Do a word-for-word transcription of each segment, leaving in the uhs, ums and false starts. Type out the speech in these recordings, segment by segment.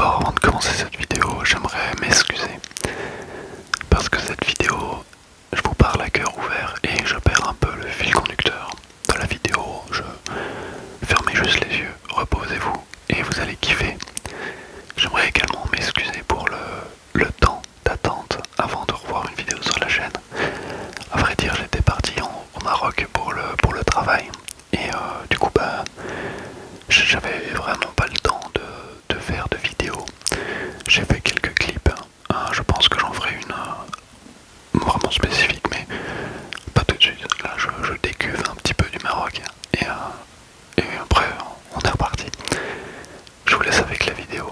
d'abord, avant de commencer cette vidéo, j'aimerais m'excuser parce que cette vidéo, je vous parle à cœur ouvert et je perds un peu le fil conducteur de la vidéo. Je fermez juste les yeux, reposez-vous et vous allez kiffer. J'aimerais également m'excuser pour le, le temps d'attente avant de revoir une vidéo sur la chaîne. À vrai dire, j'étais parti en, au Maroc pour le, pour le travail et euh, du coup, bah, j'avais vraiment pas le temps de, de faire de vidéos. J'ai fait quelques clips, hein, je pense que j'en ferai une euh, vraiment spécifique, mais pas tout de suite. Là, je, je décuve un petit peu du Maroc et, euh, et après, on est reparti. Je vous laisse avec la vidéo.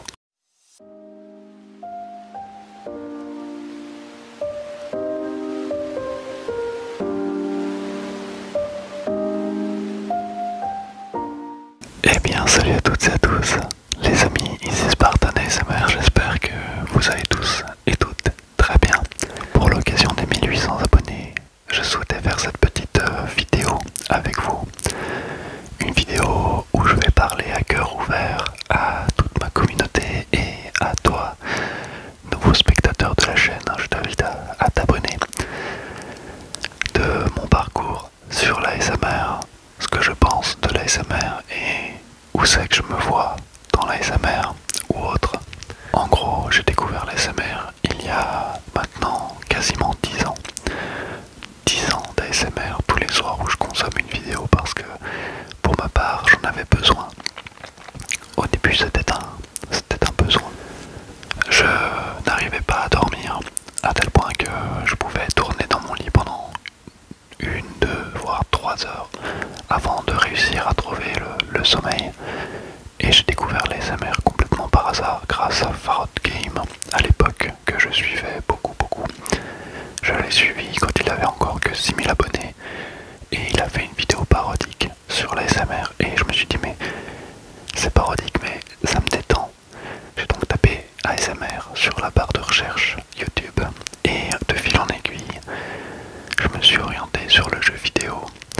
Eh bien, salut à toutes et à tous, les amis, ici Spartan A S M R, j'espère que vous allez tous et toutes très bien. Pour l'occasion des mille huit cents abonnés, je souhaitais faire cette petite euh, vidéo avec vous. Une vidéo où je vais parler à cœur ouvert à toute ma communauté et à toi, nouveau spectateur de la chaîne. Je t'invite à, à t'abonner. De mon parcours sur l'A S M R, ce que je pense de l'A S M R et où c'est que je me vois dans l'A S M R ou autre. En gros, j'ai découvert l'A S M R il y a maintenant quasiment dix ans. dix ans d'A S M R tous les soirs où je consomme une vidéo parce que pour ma part j'en avais besoin. Au début c'était un, c'était un besoin. Je n'arrivais pas à dormir à tel point que je pouvais tourner dans mon lit pendant une, deux, voire trois heures avant de réussir à trouver le, le sommeil. Et j'ai découvert l'A S M R complètement par hasard grâce à Farod Game à l'époque que je suivais beaucoup beaucoup. Je l'ai suivi quand il avait encore que six mille abonnés et il a fait une vidéo parodique sur l'A S M R et je me suis dit mais c'est parodique mais ça me détend. J'ai donc tapé A S M R sur la barre de recherche YouTube et de fil en aiguille je me suis orienté sur le jeu vidéo.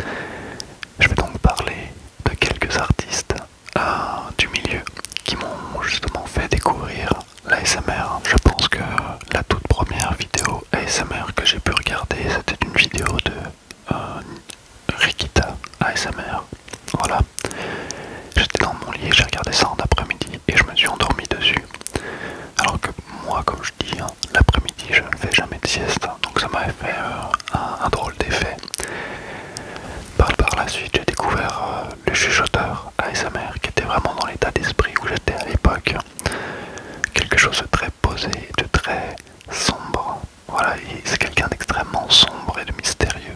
Je vais donc parler de quelques artistes euh, du milieu qui m'ont justement fait découvrir l'A S M R. Je pense que la toute première vidéo A S M R que j'ai pu regarder, c'était une vidéo de euh, Rikita A S M R. Voilà. J'étais dans mon lit et j'ai regardé ça en après-midi et je me suis endormi dessus. Alors que moi, comme je dis, hein, l'après-midi je ne fais jamais de sieste, donc ça m'avait fait euh, un, un drôle d'effet. Par, par la suite, j'ai découvert euh, le chuchoteur A S M R qui était vraiment dans l'état d'esprit où j'étais à l'époque. Quelque chose de très posé, de très sombre. Voilà, c'est quelqu'un d'extrêmement sombre et de mystérieux.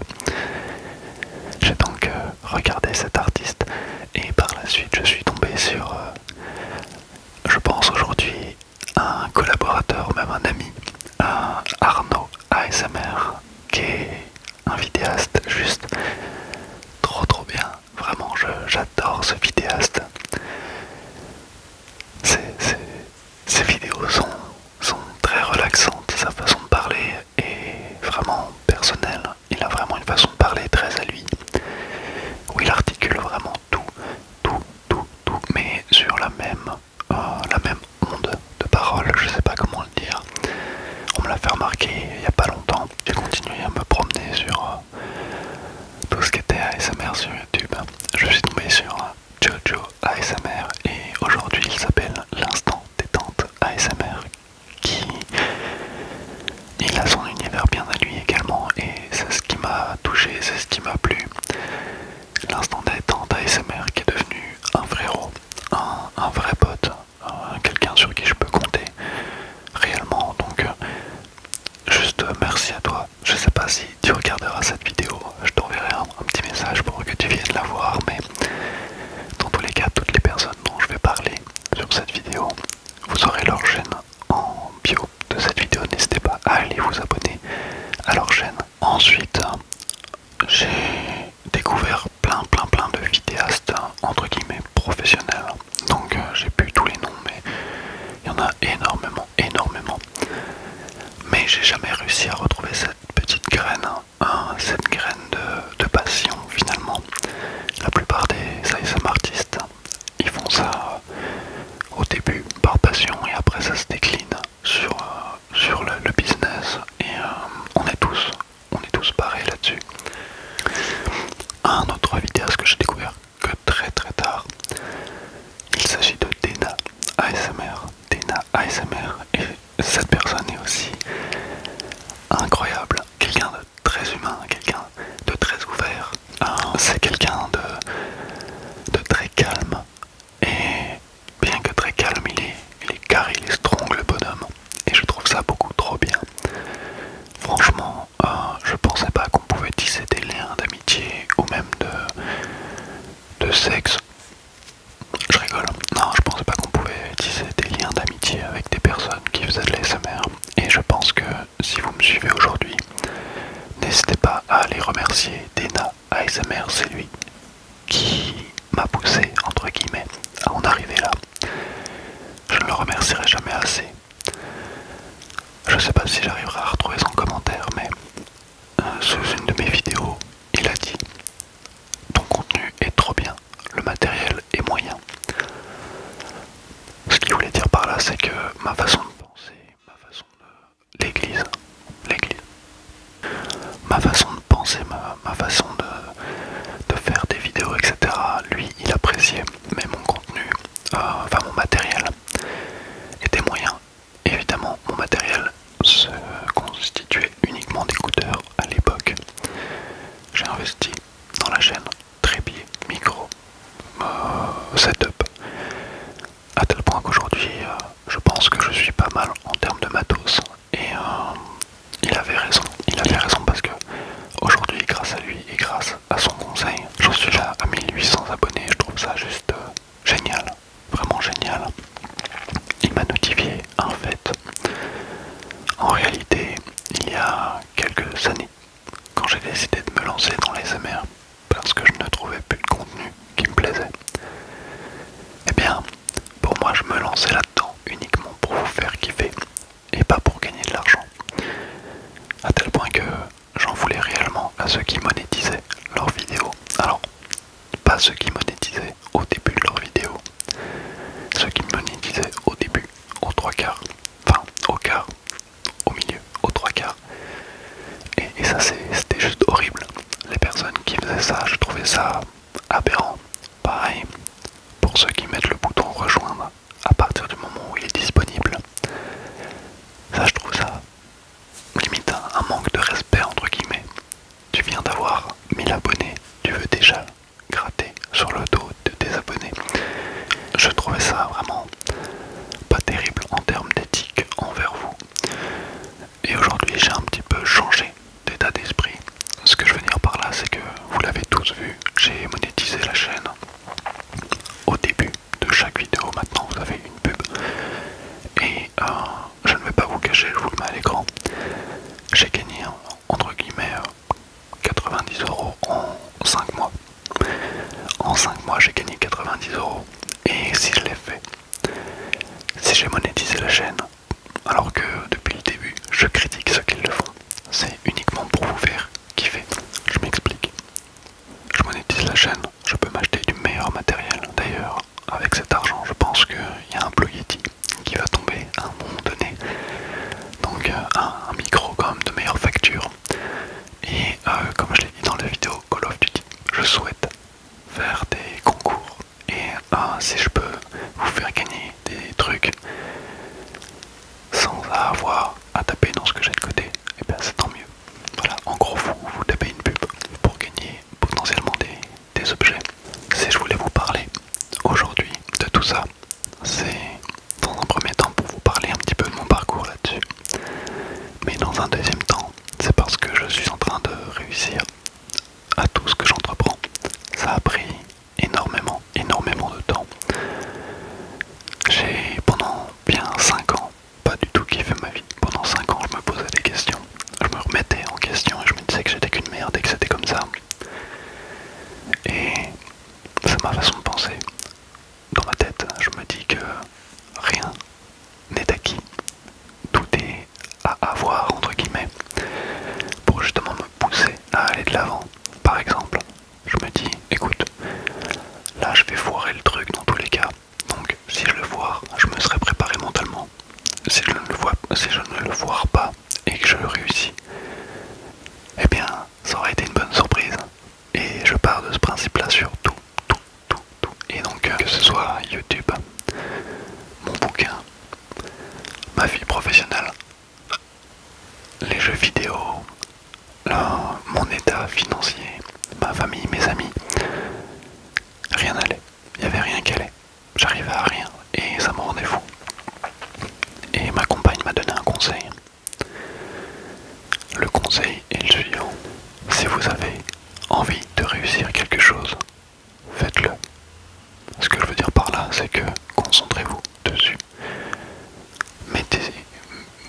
J'ai donc euh, regardé cet artiste et par la suite je suis tombé sur, euh, je pense aujourd'hui, un collaborateur, même un ami, un Arnaud A S M R, qui est un vidéaste juste trop trop bien. Vraiment, j'adore ce vidéaste. C'est, c'est, ses vidéos sont, sont très relaxantes, sa façon de parler est vraiment personnelle. Il a vraiment une façon de parler très à lui, où il articule vraiment tout, tout, tout, tout, mais sur la même, euh, la même onde de parole, je sais pas comment le dire. On me l'a fait remarquer il y a pas longtemps. J'ai continué à me promener sur euh, tout ce qui était A S M R sur YouTube. Je suis tombé sur euh, Jojo A S M R et aujourd'hui il s'appelle l'instant détente A S M R, qui il a son univers bien à lui également et c'est ce qui m'a touché, c'est ce qui m'a plu. L'instant détente A S M R qui est devenu un frérot, un, un vrai pote, euh, quelqu'un sur qui je peux compter réellement. Donc euh, juste euh, merci à toi. Je sais pas si tu regarderas cette vidéo, je t'enverrai un, un petit message pour que tu viennes la voir, mais dans tous les cas, toutes les personnes dont je vais parler sur cette vidéo, vous aurez leur chaîne en bio de cette vidéo. N'hésitez pas à aller vous abonner à leur chaîne. Ensuite, j'ai découvert plein plein plein de vidéastes entre guillemets professionnels. Donc euh, j'ai plus tous les noms, mais il y en a énormément, énormément. Mais j'ai jamais réussi à retrouver cette petite graine, hein, cette graine de, de passion finalement. La plupart des A S M R artistes, ils font ça au début par passion et après A S M R et cette personne est aussi incroyable, quelqu'un de très humain, quelqu'un de très ouvert. C'est quelqu'un de, de très calme et bien que très calme, il est, il est carré, il est strong le bonhomme et je trouve ça beaucoup trop bien. Franchement, euh, je pensais pas qu'on pouvait tisser des liens d'amitié ou même de, de sexe. Je rigole. Non, je pensais pas qu'on pouvait tisser des liens d'amitié avec des personnes qui faisaient de l'A S M R. Et je pense que si vous me suivez aujourd'hui, n'hésitez pas à aller remercier Dena A S M R, c'est lui qui m'a poussé, entre guillemets, à en arriver là. Je ne le remercierai jamais assez. Je sais pas si j'arriverai à retrouver son commentaire, mais euh, sous une de mes vidéos, il a dit « Ton contenu est trop bien, le matériel est moyen ». Ce qu'il voulait dire par là, c'est que ma façon de penser, ma façon de... l'église, l'église, ma façon de penser, ma, ma façon de, de faire des vidéos, et cetera. Lui, il appréciait, mais mon contenu, euh, enfin mon matériel, était moyen. Évidemment, mon matériel se constituait uniquement d'écouteurs à l'époque. J'ai investi dans la chaîne, trépied, micro, euh, setup, à tel point qu'aujourd'hui, euh, je pense que je suis pas mal en termes de matos. Et euh, il avait raison, il avait raison parce que aujourd'hui, grâce à lui et grâce à son conseil, j'en suis là à mille huit cents abonnés. Je trouve ça juste euh, génial, vraiment génial. Il m'a notifié un fait. En réalité, il y a quelques années, quand j'ai décidé de me lancer dans les A S M R, parce que je ne trouvais plus de contenu qui me plaisait, eh bien, pour moi, je me lançais là-dedans uniquement pour vous faire kiffer et pas pour gagner de l'argent. À tel point que j'en voulais réellement à ceux qui monétisaient leurs vidéos. Alors, pas ceux qui monétisaient au début de leurs vidéos, ceux qui monétisaient au début, aux trois quarts, enfin au quart, au milieu, aux trois quarts. Et, et ça c'était juste horrible. Les personnes qui faisaient ça, je trouvais ça aberrant. Pareil, pour ceux qui mettent le bouton rejoindre à partir du moment où il est disponible. Ça, je trouve ça limite un, un manque de respect entre guillemets. Tu viens d'avoir mille abonnés, tu veux déjà gratter sur le dos de tes abonnés. Je trouvais ça vraiment pas terrible en termes d'éthique envers vous. Et aujourd'hui, j'ai un petit peu changé d'état d'esprit. Ce que je veux dire par là, c'est que vous l'avez tous vu, j'ai monétisé la chaîne. Au début de chaque vidéo, maintenant vous avez une pub. Et euh, je ne vais pas vous cacher, je vous le mets à l'écran. J'ai gagné entre guillemets quatre-vingt-dix euros en cinq mois. En cinq mois, j'ai gagné quatre-vingt-dix euros. Et si je l'ai fait, si j'ai monétisé la chaîne, alors que depuis le début, je critique ceux qui le font, c'est uniquement pour vous faire kiffer. Je m'explique. Je monétise la chaîne, je peux m'acheter du meilleur matériel. D'ailleurs, avec cet argent, je pense qu'il y a un Blue Yeti qui va tomber à un moment donné. Donc un, un micro quand même de meilleure facture. Et euh, comme je l'ai dit dans la vidéo Call of Duty, je souhaite faire des concours. Et euh, si je peux vous faire gagner des trucs sans avoir à taper dans ce que j'ai de côté, et bien c'est tant mieux. Voilà, en gros vous, vous tapez une pub pour gagner potentiellement des, des objets. Si je voulais vous parler aujourd'hui de tout ça, c'est dans un premier temps pour vous parler un petit peu de mon parcours là-dessus. Mais dans un deuxième temps, c'est parce que je suis en train de réussir à tout ce que j'entreprends. Ça a pris énormément, énormément de temps. J'ai pendant bien cinq ans pas du tout kiffé ma vie. Pendant cinq ans je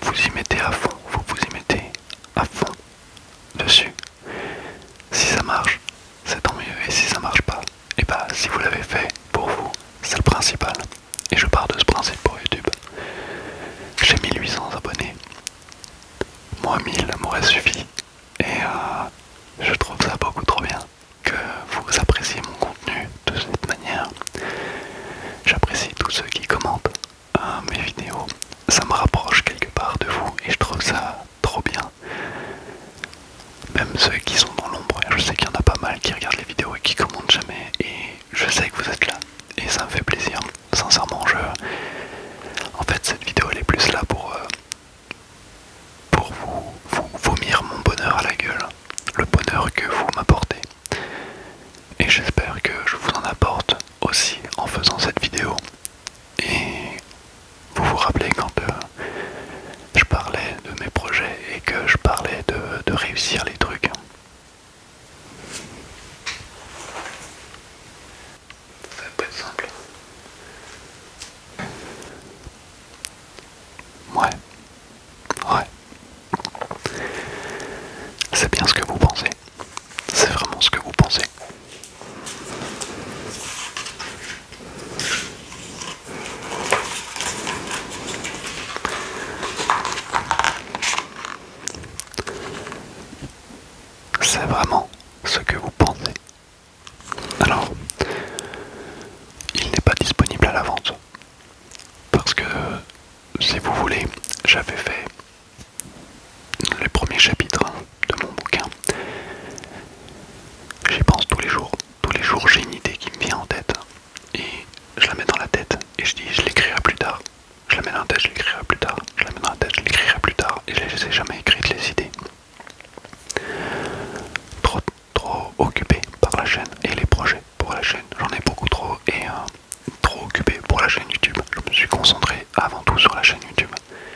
vous y mettez à fond, vous vous y mettez à fond dessus. Si ça marche, c'est tant mieux, et si ça marche pas, et bah si vous l'avez fait pour vous, c'est le principal. Et je pars de ce principe pour YouTube. J'ai mille huit cents abonnés. Moi mille m'aurait suffi. Et euh, je trouve ça beaucoup trop bien que vous appréciez mon contenu de cette manière. J'apprécie tous ceux qui commentent euh, mes vidéos. Ça me rapproche quelque part de vous et je trouve ça trop bien. Même ceux qui sont dans l'ombre, je sais qu'il y en a pas mal qui regardent les vidéos et qui commentent jamais. Et je sais que vous êtes là. Et ça me fait plaisir. Sincèrement, je... En fait, cette vidéo elle est plus là pour... Euh, pour vous, vous vomir mon bonheur à la gueule. Le bonheur que vous m'apportez. Et j'espère que je vous en apporte aussi en faisant cette vidéo. Et vous vous rappelez quand euh, je parlais de mes projets et que je parlais de, de réussir les trucs. Ça va pas être simple. Ouais. Ouais. C'est bien ce que vous pensez. C'est vraiment ce que vous pensez. C'est vraiment ce que vous pensez. Alors, il n'est pas disponible à la vente. Parce que, si vous voulez, j'avais fait les premiers chapitres de mon bouquin. J'y pense tous les jours. Tous les jours, j'ai une idée qui me vient en tête. Et je la mets dans la tête. Et je dis, je l'écrirai plus tard. Je la mets dans la tête, je l'écrirai plus tard. Je la mets dans la tête, je l'écrirai plus tard. Et je les ai jamais écrites, les idées. Trop, trop occupé par la chaîne et les projets pour la chaîne. J'en ai beaucoup trop et euh, trop occupé pour la chaîne YouTube. Je me suis concentré avant tout sur la chaîne YouTube.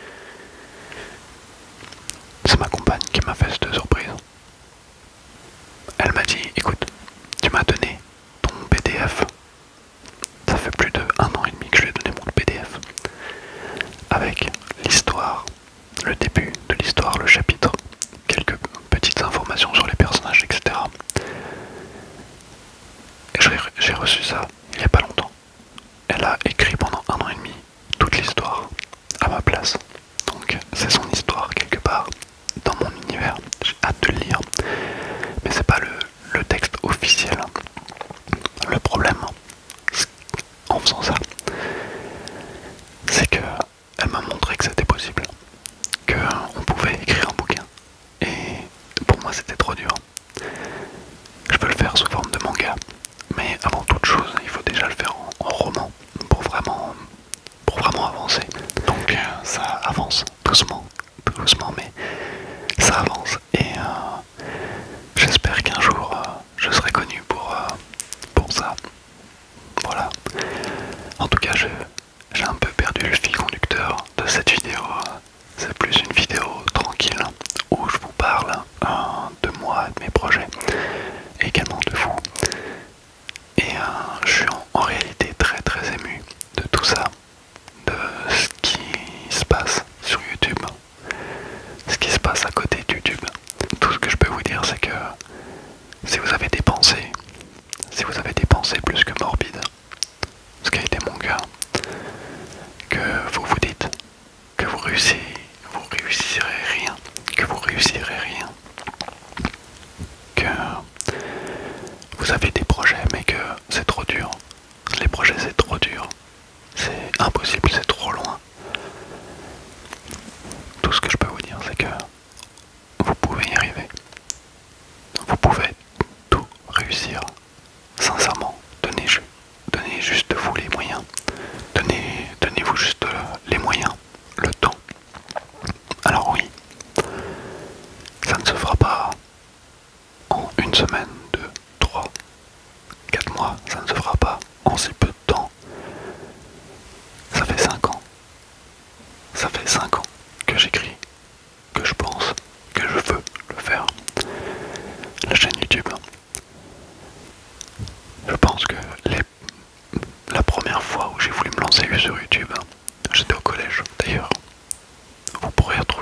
C'est ma compagne qui m'a fait cette surprise. Elle m'a dit, écoute, tu m'as donné ton P D F. Ça fait plus de un an et demi que je lui ai donné mon P D F. Avec l'histoire, le début de l'histoire, le chapitre, quelques petites informations sur les personnages, et cetera. Et j'ai reçu ça il n'y a pas longtemps. Elle a écrit pendant un an et demi toute l'histoire à ma place. Donc c'est son histoire quelque part dans mon univers. J'ai hâte de le lire. Mais c'est pas le, le texte officiel. Le problème en faisant ça, c'est que elle m'a montré que c'était possible. Qu'on pouvait écrire un bouquin. Et pour moi c'était trop dur. Je peux le faire sous forme de manga. Mais avant toute chose, il faut déjà le faire en, en roman pour vraiment, pour vraiment avancer. Donc euh, ça avance doucement, doucement, mais ça avance. Et euh, j'espère qu'un jour euh, je serai connu pour, euh, pour ça. Voilà. En tout cas, j'ai un peu perdu le fil conducteur de cette vidéo. C'est plus une vidéo tranquille où je vous parle euh, de moi, de mes projets, et également de vous. Et euh, je suis en, en réalité très très ému de tout ça, de ce qui se passe sur YouTube, ce qui se passe à côté de YouTube. Tout ce que je peux vous dire, c'est que si vous avez des pensées, si vous avez des pensées plus que morbides, ce qui a été mon cas, que vous vous dites que vous réussissez, vous réussirez rien, que vous réussirez rien, que vous avez des projets mais que c'est trop dur, les projets c'est trop dur, c'est impossible, c'est trop loin. Tout ce que je peux vous dire, c'est que vous pouvez y arriver. Vous pouvez tout réussir. Sincèrement, donnez, donnez juste vous les moyens. Donnez, donnez-vous juste les moyens, le temps. Alors oui, ça ne se fera pas en une semaine, deux, trois, quatre mois. Ça ne se fera pas en si peu de temps. Ça fait cinq ans. Ça fait cinq ans que j'écris, que je pense, que je veux le faire. La chaîne YouTube. Je pense que les... la première fois où j'ai voulu me lancer sur YouTube, j'étais au collège. D'ailleurs, vous pourrez retrouver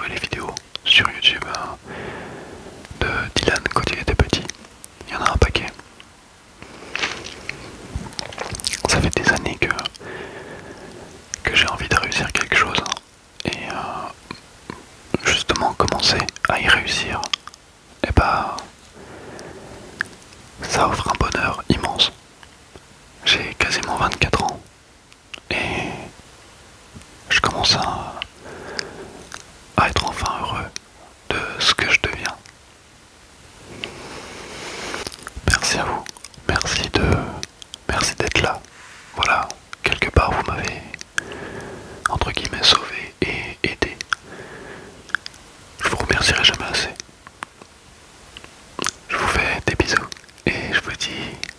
vingt-quatre ans et je commence à, à être enfin heureux de ce que je deviens. Merci à vous, merci de, merci d'être là. Voilà, quelque part vous m'avez entre guillemets sauvé et aidé. Je vous remercierai jamais assez. Je vous fais des bisous et je vous dis